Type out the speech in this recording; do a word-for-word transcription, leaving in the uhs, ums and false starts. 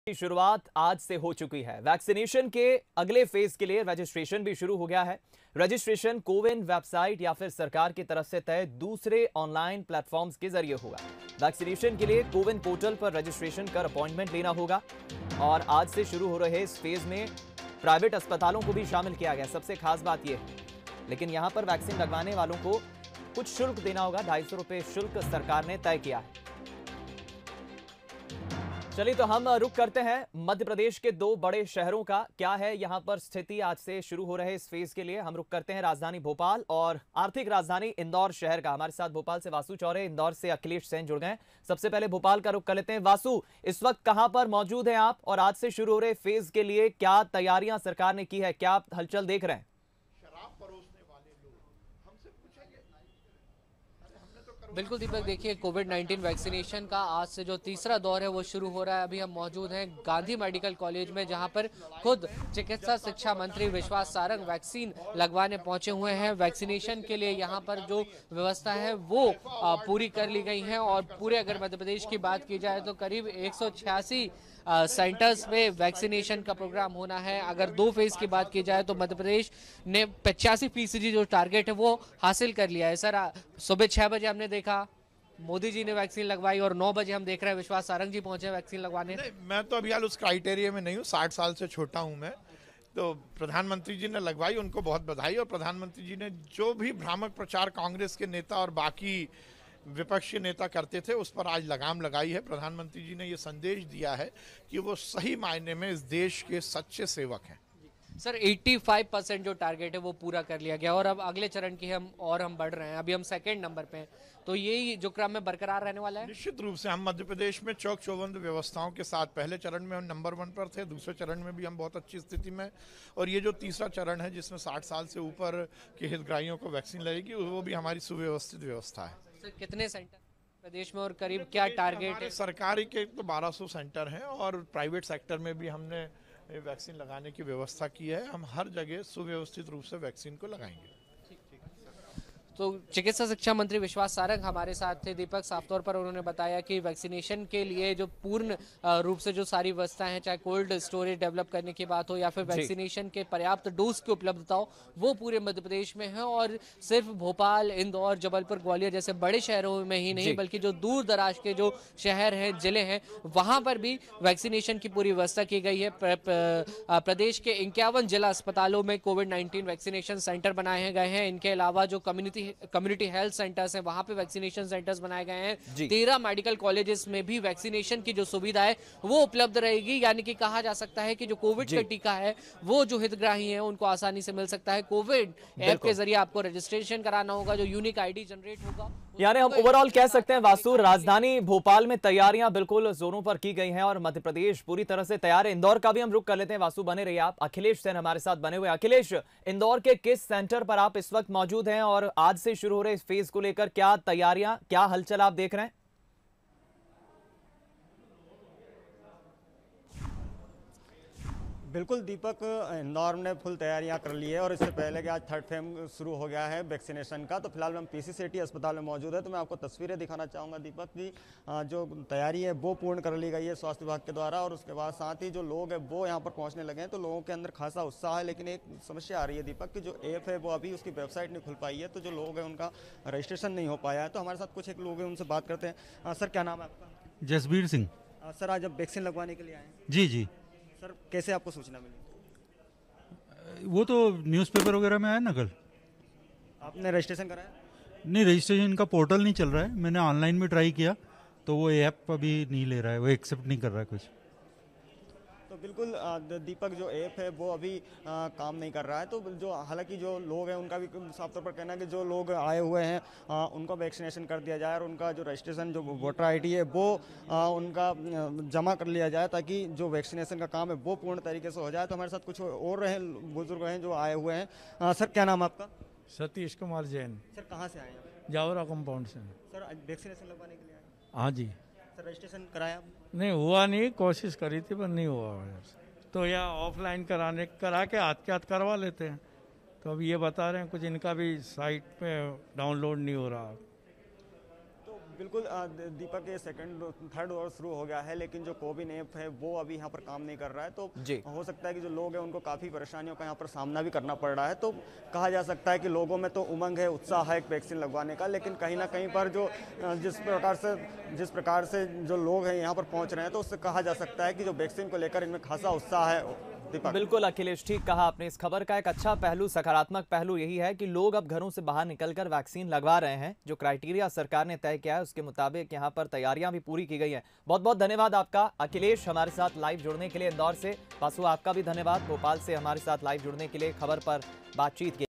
की शुरुआत आज से हो चुकी है। वैक्सीनेशन के अगले फेज के लिए रजिस्ट्रेशन भी शुरू हो गया है। रजिस्ट्रेशन कोविन वेबसाइट या फिर सरकार की तरफ से तय दूसरे ऑनलाइन प्लेटफॉर्म्स के जरिए होगा। वैक्सीनेशन के लिए कोविन पोर्टल पर रजिस्ट्रेशन कर अपॉइंटमेंट लेना होगा और आज से शुरू हो रहे इस फेज में प्राइवेट अस्पतालों को भी शामिल किया गया। सबसे खास बात यह है, लेकिन यहां पर वैक्सीन लगवाने वालों को कुछ शुल्क देना होगा। ढाई सौ रुपए शुल्क सरकार ने तय किया है। चलिए तो हम रुक करते हैं मध्य प्रदेश के दो बड़े शहरों का। क्या है यहां पर स्थिति आज से शुरू हो रहे इस फेज के लिए? हम रुक करते हैं राजधानी भोपाल और आर्थिक राजधानी इंदौर शहर का। हमारे साथ भोपाल से वासु चौरे, इंदौर से अखिलेश सेन जुड़ गए। सबसे पहले भोपाल का रुक कर लेते हैं। वासु, इस वक्त कहां पर मौजूद हैं आप और आज से शुरू हो रहे फेज के लिए क्या तैयारियां सरकार ने की है, क्या आप हलचल देख रहे हैं? बिल्कुल दीपक, देखिए कोविड नाइन्टीन वैक्सीनेशन का आज से जो तीसरा दौर है वो शुरू हो रहा है। अभी हम मौजूद हैं गांधी मेडिकल कॉलेज में, जहां पर खुद चिकित्सा शिक्षा मंत्री विश्वास सारंग वैक्सीन लगवाने पहुंचे हुए हैं। वैक्सीनेशन के लिए यहां पर जो व्यवस्था है वो पूरी कर ली गई है और पूरे अगर मध्य प्रदेश की बात की जाए तो करीब एक सौ छियासी सेंटर्स में वैक्सीनेशन का प्रोग्राम होना है। अगर दो फेज की बात की जाए तो मध्य प्रदेश ने पचासी फीसदी जो टारगेट है वो हासिल कर लिया है। सर, सुबह छह बजे हमने देखा मोदी जी ने वैक्सीन लगवाई और नौ बजे हम देख रहे हैं विश्वास सारंग जी पहुंचे वैक्सीन लगवाने। मैं तो अभी हाल उस क्राइटेरिया में नहीं हूँ, साठ साल से छोटा हूँ मैं। तो प्रधानमंत्री जी ने लगवाई, उनको बहुत बधाई। और प्रधानमंत्री जी ने जो भी भ्रामक प्रचार कांग्रेस के नेता और बाकी विपक्षी नेता करते थे उस पर आज लगाम लगाई है। प्रधानमंत्री जी ने ये संदेश दिया है कि वो सही मायने में इस देश के सच्चे सेवक हैं। सर, पचासी परसेंट जो टारगेट है वो पूरा कर लिया गया और अब अगले चरण की हम और हम बढ़ रहे हैं। अभी हम सेकंड नंबर पे हैं, तो यही जो क्रम में बरकरार रहने वाला है। निश्चित रूप से हम मध्य प्रदेश में चौक चौबंद व्यवस्थाओं के साथ पहले चरण में हम नंबर वन पर थे, दूसरे चरण में भी हम बहुत अच्छी स्थिति में, और ये जो तीसरा चरण है जिसमें साठ साल से ऊपर के हितग्राहियों को वैक्सीन लगेगी वो भी हमारी सुव्यवस्थित व्यवस्था है। सर, कितने सेंटर प्रदेश में और करीब क्या टारगेट है? सरकारी के तो बारह सौ सेंटर हैं और प्राइवेट सेक्टर में भी हमने वैक्सीन लगाने की व्यवस्था की है। हम हर जगह सुव्यवस्थित रूप से वैक्सीन को लगाएंगे। तो चिकित्सा शिक्षा मंत्री विश्वास सारंग हमारे साथ थे। दीपक, साफ तौर पर उन्होंने बताया कि वैक्सीनेशन के लिए जो पूर्ण रूप से जो सारी व्यवस्थाएं हैं, चाहे कोल्ड स्टोरेज डेवलप करने की बात हो या फिर वैक्सीनेशन के पर्याप्त डोज की उपलब्धता हो, वो पूरे मध्य प्रदेश में है। और सिर्फ भोपाल, इंदौर, जबलपुर, ग्वालियर जैसे बड़े शहरों में ही नहीं बल्कि जो दूर दराज के जो शहर हैं, जिले हैं, वहां पर भी वैक्सीनेशन की पूरी व्यवस्था की गई है। प्र, प्र, प्रदेश के इक्यावन जिला अस्पतालों में कोविड नाइन्टीन वैक्सीनेशन सेंटर बनाए गए हैं। इनके अलावा जो कम्युनिटी कम्युनिटी हेल्थ सेंटर्स हैं वहां पे वैक्सीनेशन सेंटर्स बनाए गए हैं। तेरह मेडिकल कॉलेजेस में भी वैक्सीनेशन की जो सुविधा है वो उपलब्ध रहेगी। यानी कि कहा जा सकता है कि जो कोविड का टीका है वो जो हितग्राही हैं उनको आसानी से मिल सकता है। कोविड ऐप के जरिए आपको रजिस्ट्रेशन कराना होगा, जो यूनिक आईडी जनरेट होगा। यानी हम ओवरऑल कह सकते हैं वासु, राजधानी भोपाल में तैयारियां बिल्कुल जोरों पर की गई हैं और मध्य प्रदेश पूरी तरह से तैयार है। इंदौर का भी हम रुख कर लेते हैं। वासु, बने रहिए आप। अखिलेश सेन हमारे साथ बने हुए। अखिलेश, इंदौर के किस सेंटर पर आप इस वक्त मौजूद हैं और आज से शुरू हो रहे इस फेज को लेकर क्या तैयारियां, क्या हलचल आप देख रहे हैं? बिल्कुल दीपक, इंदौर ने फुल तैयारियां कर ली है और इससे पहले कि आज थर्ड फेज शुरू हो गया है वैक्सीनेशन का, तो फिलहाल हम पीसी सेठी अस्पताल में मौजूद है। तो मैं आपको तस्वीरें दिखाना चाहूँगा दीपक की जो तैयारी है वो पूर्ण कर ली गई है स्वास्थ्य विभाग के द्वारा। और उसके बाद साथ ही जो लोग हैं वो यहाँ पर पहुँचने लगे हैं, तो लोगों के अंदर खासा उत्साह है। लेकिन एक समस्या आ रही है दीपक की जो ऐप है वो अभी उसकी वेबसाइट नहीं खुल पाई है, तो जो लोग हैं उनका रजिस्ट्रेशन नहीं हो पाया है। तो हमारे साथ कुछ एक लोग हैं, उनसे बात करते हैं। सर, क्या नाम है आपका? जसबीर सिंह। सर, आज अब वैक्सीन लगवाने के लिए आए हैं? जी जी। सर, कैसे आपको सूचना मिली? वो तो न्यूज़पेपर वगैरह में आया ना कल। आपने रजिस्ट्रेशन कराया? नहीं, रजिस्ट्रेशन का पोर्टल नहीं चल रहा है। मैंने ऑनलाइन में ट्राई किया तो वो ऐप अभी नहीं ले रहा है, वो एक्सेप्ट नहीं कर रहा है कुछ। तो बिल्कुल दीपक, जो ऐप है वो अभी आ, काम नहीं कर रहा है। तो जो हालांकि जो लोग हैं उनका भी साफ तौर पर कहना है कि जो लोग आए हुए हैं आ, उनको वैक्सीनेशन कर दिया जाए और उनका जो रजिस्ट्रेशन, जो वोटर आईडी है वो आ, उनका जमा कर लिया जाए ताकि जो वैक्सीनेशन का काम है वो पूर्ण तरीके से हो जाए। तो हमारे साथ कुछ और रहे बुजुर्ग हैं जो आए हुए हैं। आ, सर, क्या नाम है आपका? सतीश कुमार जैन। सर, कहाँ से आए हैं? जावरा कंपाउंड से। सर, वैक्सीनेशन लगवाने के लिए आए? हाँ जी। सर, रजिस्ट्रेशन कराया आपने? नहीं हुआ, नहीं, कोशिश करी थी पर नहीं हुआ। तो या ऑफलाइन कराने करा के हाथ के हाथ करवा लेते हैं। तो अब ये बता रहे हैं कुछ इनका भी साइट पे डाउनलोड नहीं हो रहा। तो बिल्कुल अ, द- दीपक, ये सेकंड थर्ड डोज शुरू हो गया है, लेकिन जो कोविन ऐप है वो अभी यहाँ पर काम नहीं कर रहा है। तो जी। हो सकता है कि जो लोग हैं उनको काफ़ी परेशानियों का यहाँ पर सामना भी करना पड़ रहा है। तो कहा जा सकता है कि लोगों में तो उमंग है, उत्साह है एक वैक्सीन लगवाने का, लेकिन कहीं ना कहीं पर जो अ, जिस प्रकार से जिस प्रकार से जो लोग हैं यहाँ पर पहुँच रहे हैं, तो उससे कहा जा सकता है कि जो वैक्सीन को लेकर इनमें खासा उत्साह है। दीपक, बिल्कुल अखिलेश, ठीक कहा आपने। इस खबर का एक अच्छा पहलू, सकारात्मक पहलू यही है कि लोग अब घरों से बाहर निकलकर वैक्सीन लगवा रहे हैं। जो क्राइटेरिया सरकार ने तय किया है उसके मुताबिक यहाँ पर तैयारियां भी पूरी की गई हैं। बहुत बहुत धन्यवाद आपका अखिलेश, हमारे साथ लाइव जुड़ने के लिए इंदौर से। वासु, आपका भी धन्यवाद भोपाल से हमारे साथ लाइव जुड़ने के लिए, खबर पर बातचीत की।